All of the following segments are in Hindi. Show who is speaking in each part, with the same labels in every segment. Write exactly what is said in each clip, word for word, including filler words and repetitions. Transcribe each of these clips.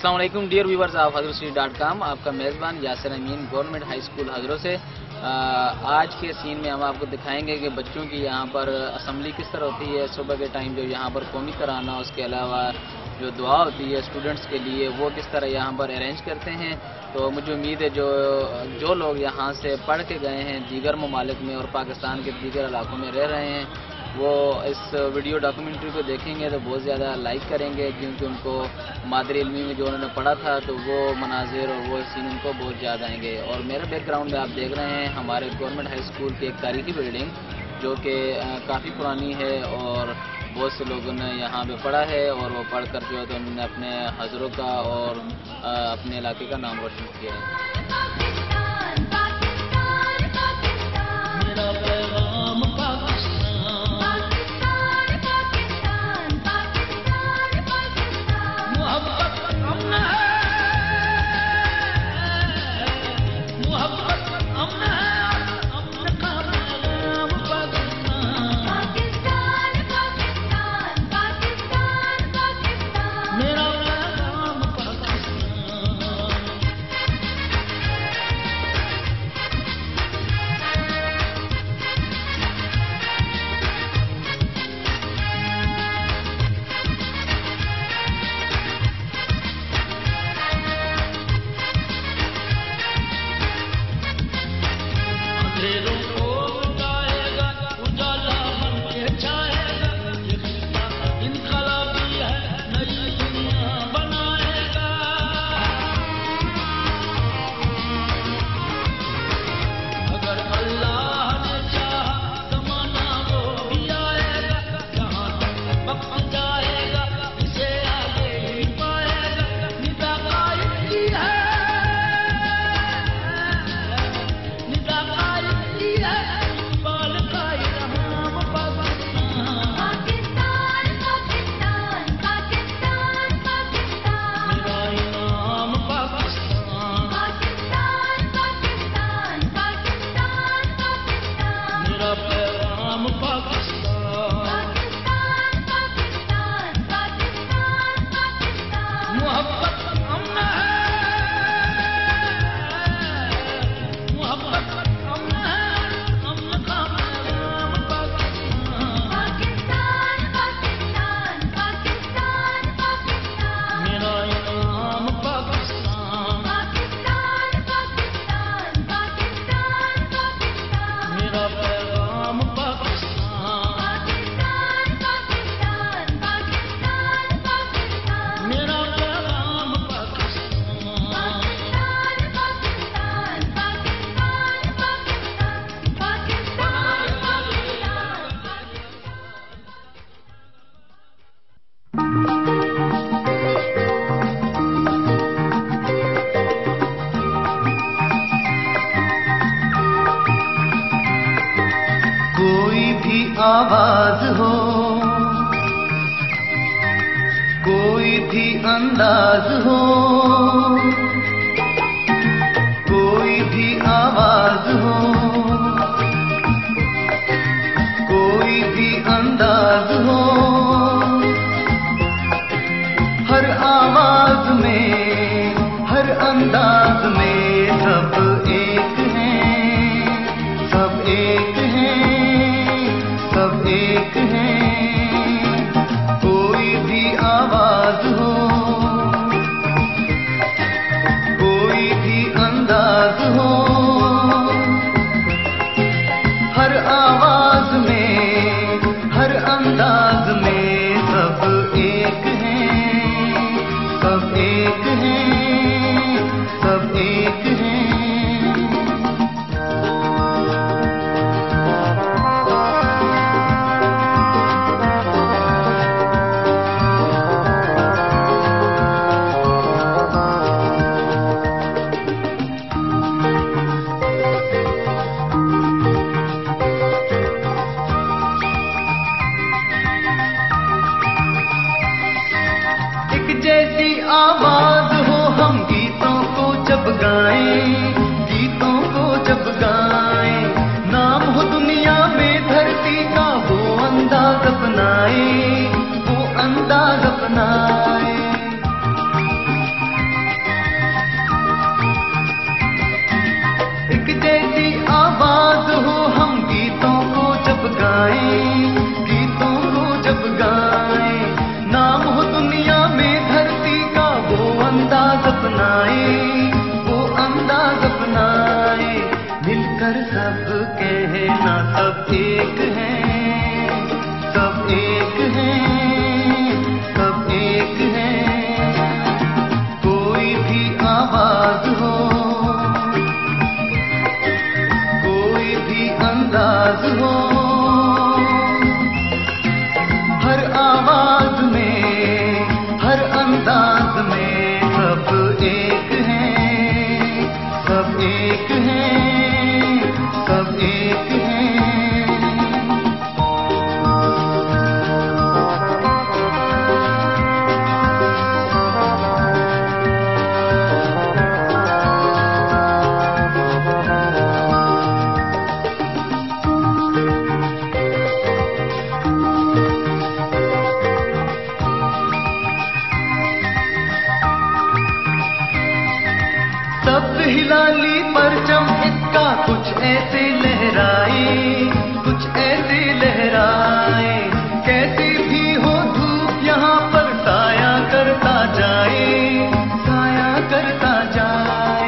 Speaker 1: अस्सलाम वालेकुम dear viewers of Hazro street dot com. आपका मेज़बान Yasir Amin government high school Hazro से। आ, आज के सीन में हम आपको दिखाएंगे कि बच्चों की यहाँ पर असम्बली किस तरह होती है। सुबह के टाइम जो यहाँ पर कौमी तराना, उसके अलावा जो दुआ होती है स्टूडेंट्स के लिए, वो किस तरह यहाँ पर अरेंज करते हैं। तो मुझे उम्मीद है जो जो लोग यहाँ से पढ़ के गए हैं दीगर ममालिक में और पाकिस्तान के दीगर इलाकों में रह रहे हैं, वो इस वीडियो डॉक्यूमेंट्री को देखेंगे तो बहुत ज़्यादा लाइक करेंगे, क्योंकि उनको मादरी इल्मी में जो उन्होंने पढ़ा था तो वो मनाजिर और वो सीन उनको बहुत ज़्यादा आएंगे। और मेरे बैकग्राउंड में आप देख रहे हैं हमारे गवर्नमेंट हाई स्कूल की एक तारीखी बिल्डिंग जो कि काफ़ी पुरानी है और बहुत से लोगों ने यहाँ पे पढ़ा है और वो पढ़ कर जो है तो उन्होंने अपने हजरों का और अपने इलाके का नाम रोशन किया है।
Speaker 2: आवाज हो, कोई भी अंदाज हो, कोई भी आवाज हो, कोई भी अंदाज हो, हर आवाज में हर अंदाज में सब एक हैं, सब एक हैं, सब एक हैं। कोई भी आवाज हो, कोई भी अंदाज हो, कर सब कहना सब एक हैं, सब एक हैं, सब एक हैं। कोई भी आवाज हो, कोई भी अंदाज हो, हर आवाज में, हर अंदाज में सब एक हैं, सब एक हैं, सब एक हैं। सब हिलाली परचम इसका कुछ ऐसे लहराए, कुछ ऐसे लहराए। कैसी भी हो धूप यहाँ पर साया करता जाए, साया करता जाए।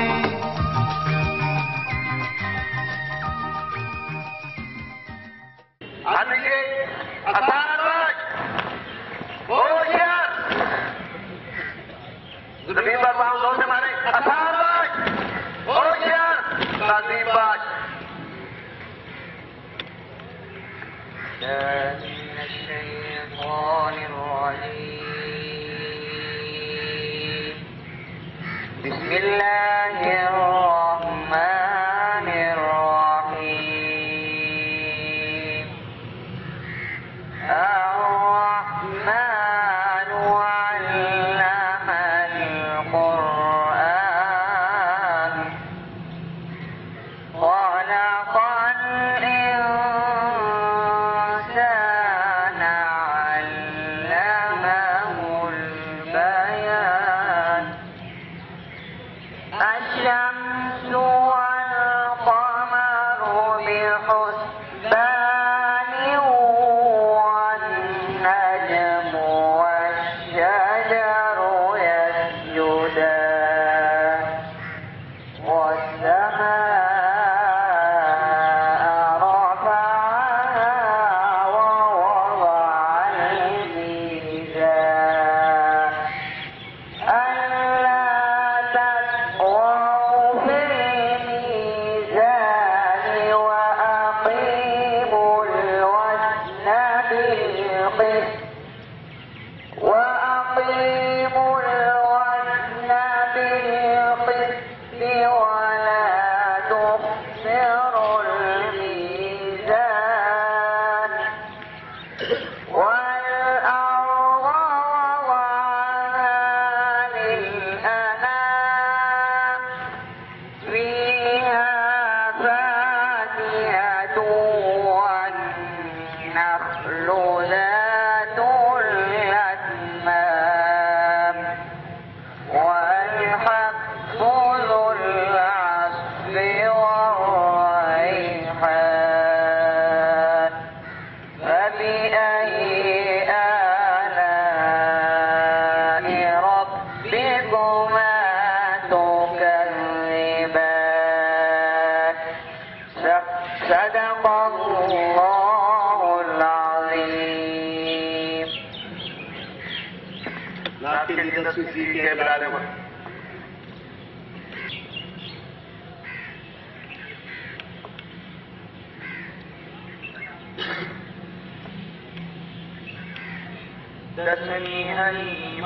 Speaker 3: दसवीं हरी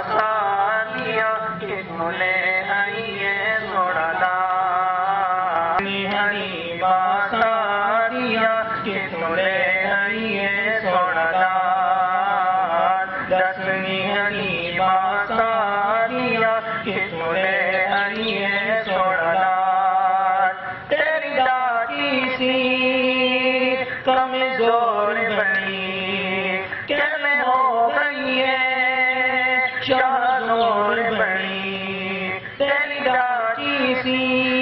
Speaker 3: बासानिया के सुने हरिये सोड़ादा, हरी बासानिया के सुने हरिये सोड़ादा। दसवीं हरी बासानिया के सुने हरिये सोड़ादा। तेरी दादी सी कमजोर बनी कैसे हो गई है शाहजोर बनी। तेरी दादी सी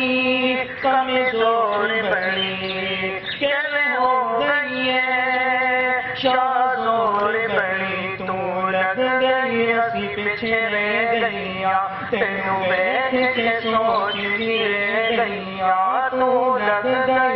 Speaker 3: कमजोर बनी कैसे हो गई है शाहजोर बनी। तू लग गई असी पिछे रह गईया, तेनू बैठ के सोचती रह गईया। तू लग गई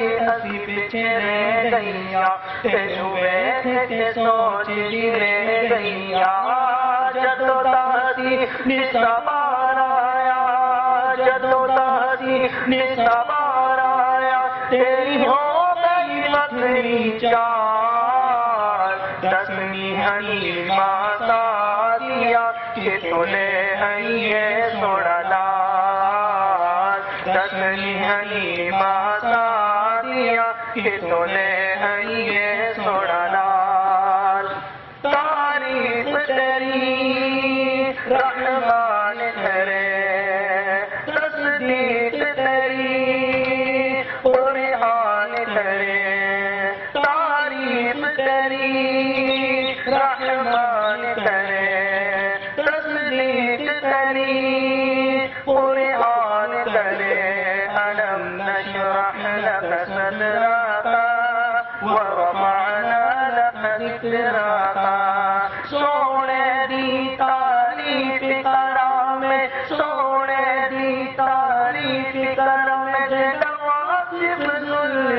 Speaker 3: पीछे रह गईया, तेरू बैठ के सोचती रह गईया। जदों तासी निसबार आया, जदों तासी निसबार आया, तेरी हो गई मखनी चार। दसवीं हलीमा सादिया के तोले हइये सोड़ा लाल। दसवीं हलीमा सादिया के तोले हइये सोड़ा लाल। तारीफ तेरी रहमान करे, तस्दीक तेरी कुरान करे। तारीफ तेरी रहमान करे, तस्दीक तेरी कुरान करे। अलम नशरह लक सदरक व रफअना लक ज़िक्रक। सोने दी तारीफ करा में, सोने दी तारीफ करा में, नवासिफ ज़ुल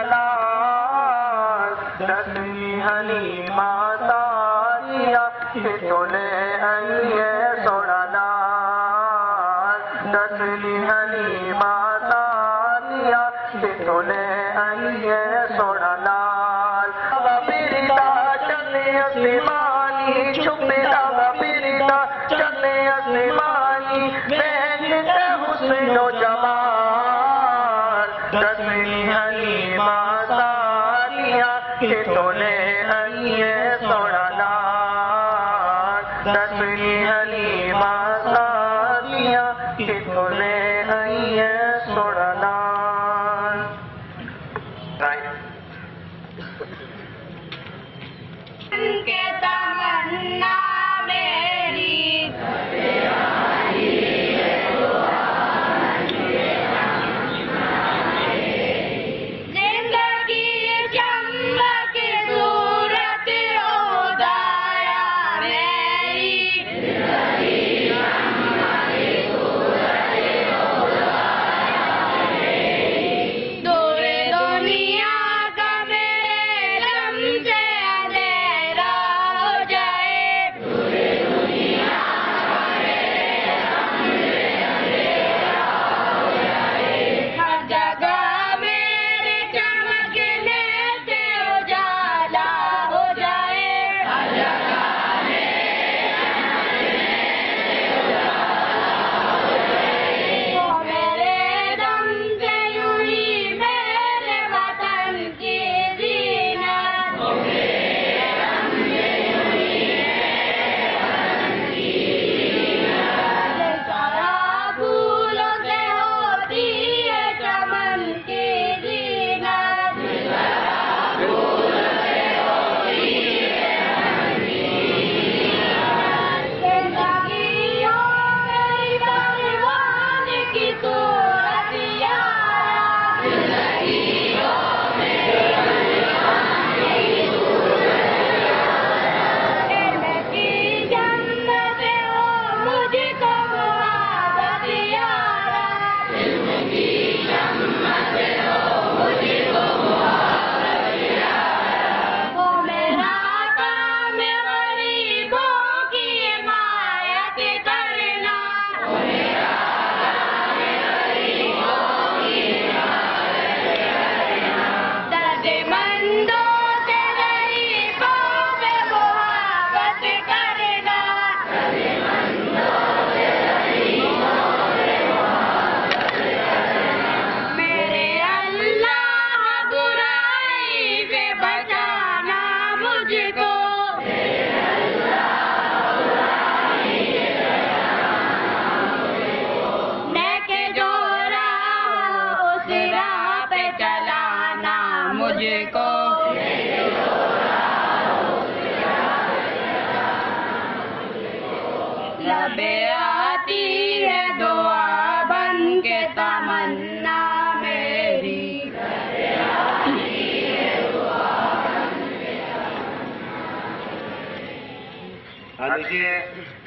Speaker 3: जलाल। दसवीं हलीमा सादिया के तोले हइये सोड़ा लाल। दसवीं हलीमा सादिया के तोले हइये सोड़ा लाल। बिरदा चले आसमानी, छुपे लगा बिरदा चले आसमानी, महकते हुस्न व जमाल। दसवीं हलीमा सादिया के तोले हइये सोड़ा लाल। दसवीं हलीमा सादिया के तोले हइये सोड़ा लाल।
Speaker 4: के तमन्ना मेरी जिंदगी चमक सूरत उदाया मेरी। दूर दुनिया का मेरे दम से अंधेरा हो जाए। हर जगह मेरे चमकने से उजाला हो जाए। वो मेरे दम से यूं ही मेरे वतन की जीनत। सारा फूलों से होती है चमन की जीनत। जिंदगी हो मेरी परवान की सूरत यारा। इल्म की जन्नत हो मुझको मुहाबत यारा। वो मेरा काम गरीबों की हिमायत करना। दर्दमंदों से गरीबों पे मुहाबत करना। मेरे अल्लाह बुराई से बचाना मुझको। लेके जो राह उस राह पे चलाना मुझको। लबे आती है दुआ बन के तमन्ना मेरी।
Speaker 3: हाँ देखिए